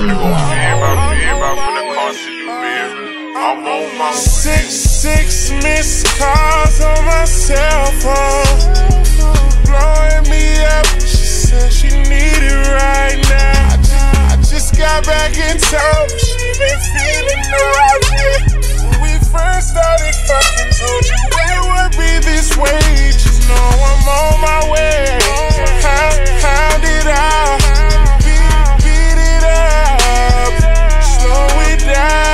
Six missed calls on my cell phone, blowing me up. She said she need it right now. I just got back in town, but she been feeling naughty. When we first started fucking, told you it would be this way. Just know I'm on my way. How did I beat it up, slow it down?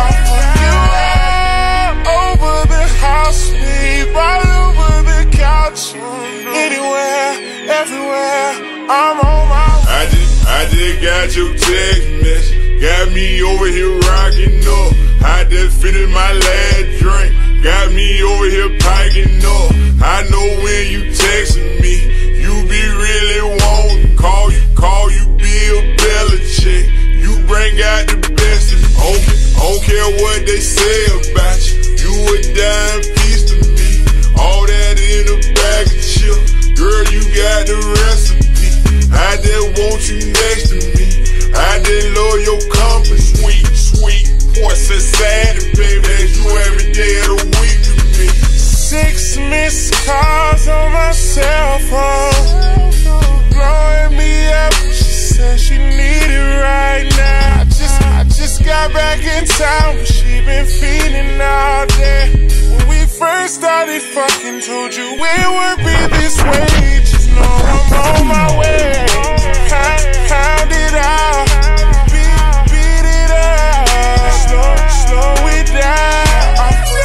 Everywhere, I'm on my way. I just got your text message, got me over here rocking up. I just finished my last drink, got me over here packing up. I know when you texting me, you be really wanting. Call you Bill Belichick. You bring out the best in me. I don't care what they say about you. You a dime piece to me. All that in a bag of chips. Girl, you got the recipe. I just want you next to me. I just love your company. Sweet, points society, baby. That's you every day of the week with me. 6 missed calls on my cell phone, blowing me up. She said she need it right now. I just got back in town, but she been feeling all day. When we first started fucking, told you it would be this way. Just know I'm on my way. How did I beat it up, slow it down?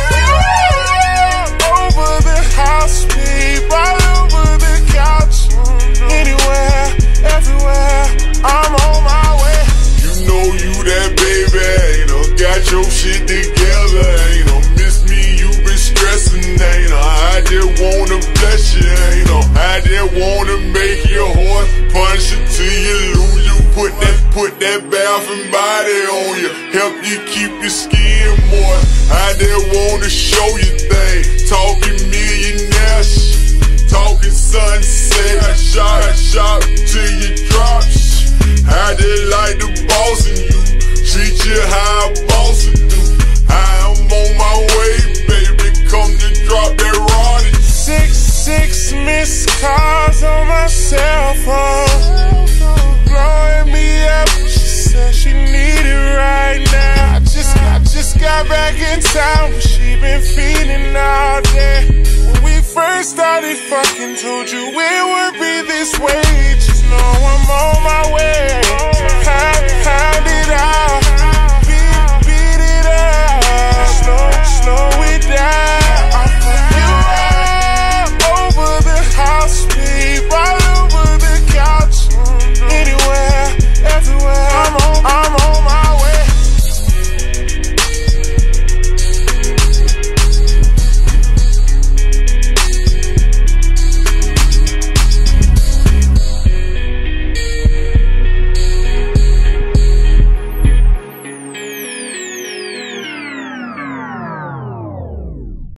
Over the house, babe, all over the couch. Anywhere, everywhere, I'm on my way. You know you that baby, ain't no got your shit together, ain't no miss me, you been stressing, ain't no. I just wanna bless you, ain't no. I just wanna make your horse punch you till you lose you. Put that bathing body on you, help you keep your skin moist. I just wanna show you things, talking millionaire shit, talking sunset. I shot till you drop shit. I just like the boss in you, treat you how a boss would do. I am on my way, baby, come to drop that rod. Six missed calls on my cell phone, blowing me up. She said she need it right now. I just got back in town, but she been feeling all day. When we first started fucking,